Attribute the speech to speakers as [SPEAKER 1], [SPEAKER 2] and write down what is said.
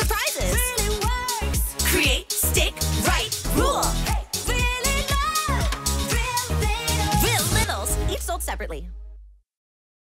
[SPEAKER 1] surprises.
[SPEAKER 2] Really works.
[SPEAKER 1] Create, stick, write, rule.
[SPEAKER 2] Really love. Real Littles.
[SPEAKER 1] Real Littles, each sold separately.